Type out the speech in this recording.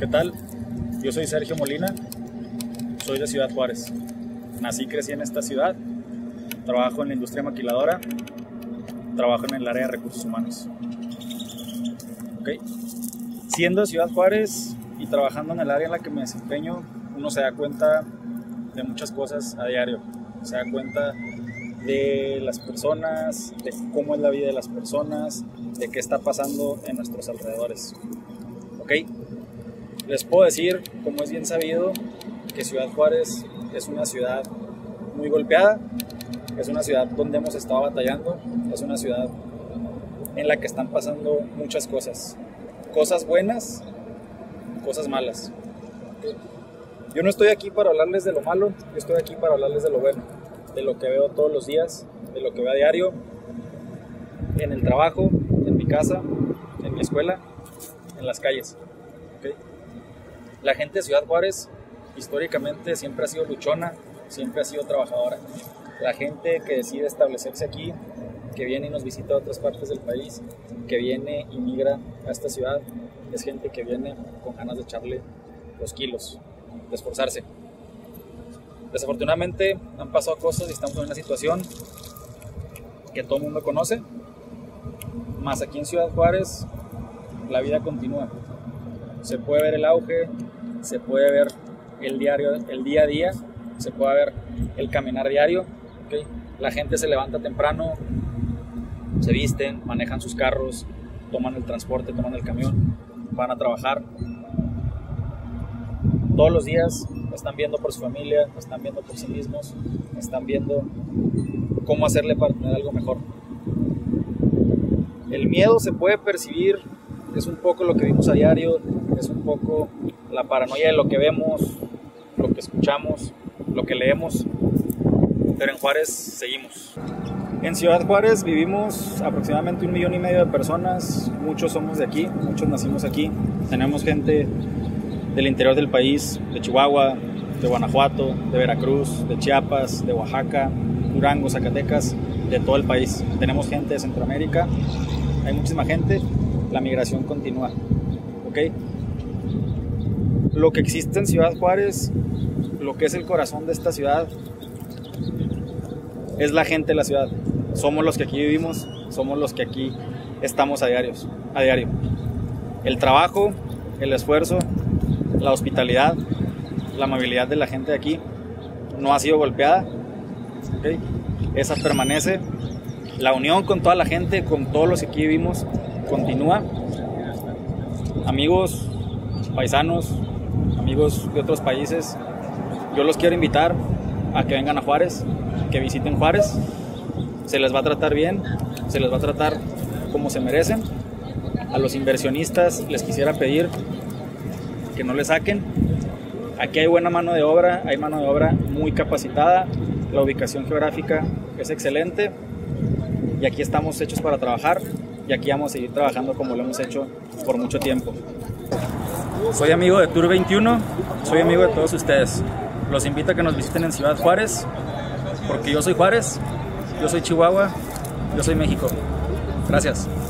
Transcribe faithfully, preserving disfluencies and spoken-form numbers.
¿Qué tal? Yo soy Sergio Molina, soy de Ciudad Juárez. Nací y crecí en esta ciudad, trabajo en la industria maquiladora, trabajo en el área de recursos humanos. ¿Okay? Siendo de Ciudad Juárez y trabajando en el área en la que me desempeño, uno se da cuenta de muchas cosas a diario. Se da cuenta de las personas, de cómo es la vida de las personas, de qué está pasando en nuestros alrededores. ¿Ok? Les puedo decir, como es bien sabido, que Ciudad Juárez es una ciudad muy golpeada, es una ciudad donde hemos estado batallando, es una ciudad en la que están pasando muchas cosas, cosas buenas, cosas malas. Yo no estoy aquí para hablarles de lo malo, yo estoy aquí para hablarles de lo bueno, de lo que veo todos los días, de lo que veo a diario, en el trabajo, en mi casa, en mi escuela, en las calles. ¿Okay? La gente de Ciudad Juárez históricamente siempre ha sido luchona, siempre ha sido trabajadora. La gente que decide establecerse aquí, que viene y nos visita de otras partes del país, que viene y migra a esta ciudad, es gente que viene con ganas de echarle los kilos, de esforzarse. Desafortunadamente han pasado cosas y estamos en una situación que todo el mundo conoce, más aquí en Ciudad Juárez la vida continúa. Se puede ver el auge, se puede ver el, diario, el día a día, se puede ver el caminar diario. ¿Okay? La gente se levanta temprano, se visten, manejan sus carros, toman el transporte, toman el camión, van a trabajar. Todos los días están viendo por su familia, están viendo por sí mismos, están viendo cómo hacerle para tener algo mejor. El miedo se puede percibir, es un poco lo que vimos a diario, es un poco la paranoia de lo que vemos, lo que escuchamos, lo que leemos, pero en Juárez seguimos. En Ciudad Juárez vivimos aproximadamente un millón y medio de personas, muchos somos de aquí, muchos nacimos aquí, tenemos gente del interior del país, de Chihuahua, de Guanajuato, de Veracruz, de Chiapas, de Oaxaca, Durango, Zacatecas, de todo el país. Tenemos gente de Centroamérica, hay muchísima gente, la migración continúa. ¿Ok? Lo que existe en Ciudad Juárez, lo que es el corazón de esta ciudad, es la gente de la ciudad. Somos los que aquí vivimos, somos los que aquí estamos a diario. A diario. El trabajo, el esfuerzo, la hospitalidad, la amabilidad de la gente de aquí no ha sido golpeada. ¿Okay? Esa permanece. La unión con toda la gente, con todos los que aquí vivimos, continúa. Amigos, paisanos, amigos de otros países, yo los quiero invitar a que vengan a Juárez, que visiten Juárez. Se les va a tratar bien, se les va a tratar como se merecen. A los inversionistas les quisiera pedir que no le saquen. Aquí hay buena mano de obra, hay mano de obra muy capacitada, la ubicación geográfica es excelente y aquí estamos hechos para trabajar y aquí vamos a seguir trabajando como lo hemos hecho por mucho tiempo. Soy amigo de Tour veintiuno, soy amigo de todos ustedes. Los invito a que nos visiten en Ciudad Juárez, porque yo soy Juárez, yo soy Chihuahua, yo soy México. Gracias.